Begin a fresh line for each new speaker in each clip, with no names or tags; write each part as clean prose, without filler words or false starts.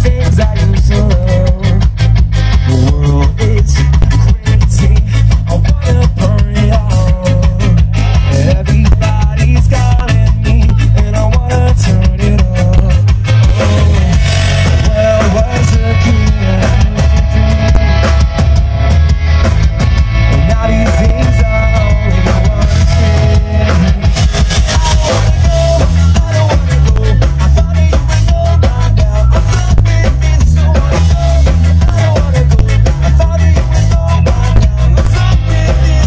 things I used to love. The world is crazy, I wanna burn it all. Everybody's calling me, and I wanna turn it up. Oh, well, I was a kid, and now these things are only one thing. I don't wanna go, I thought that you would know by now. I'm stuck with this, so I don't wanna go, I thought that you would know by now. I'm stuck with this,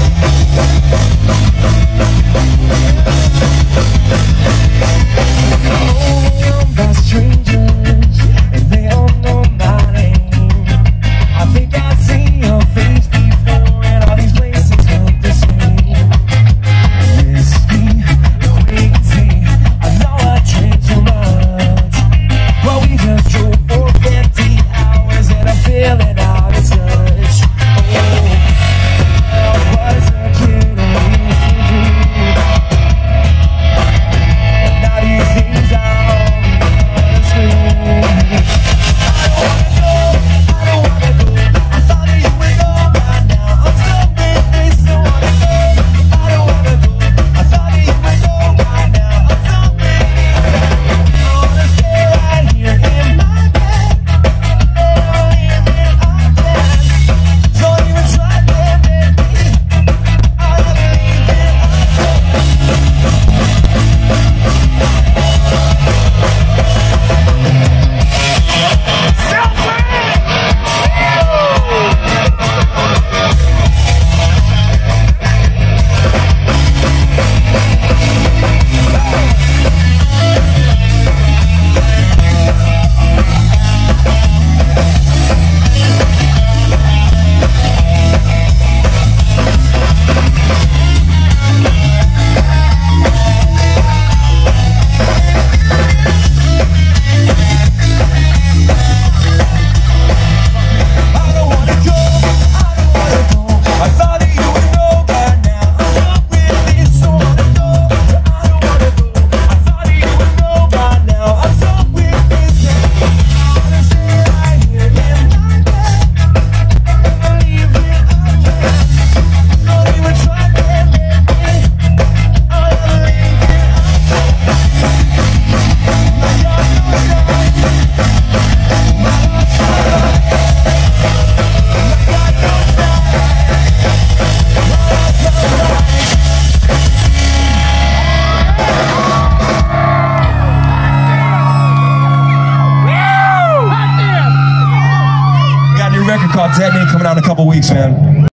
I'm by strangers, and they all know my name. I think I've seen your face before, and all these places look the same. Whiskey, crazy, I know I drink too much, but we just drove for 50 hours, and I'm feeling out of touch. Oh, I was a kid, I used to dream, and now these things are only on the screen. I don't wanna go, I thought that you would know by now. I'm stuck with this, so I don't wanna go, I thought that you would know by now. I'm stuck with this, I wanna stay right here in my bed, and then I'm dead. Don't even try to make me, I believe that Southwick! Record called Detonate coming out in a couple weeks, man.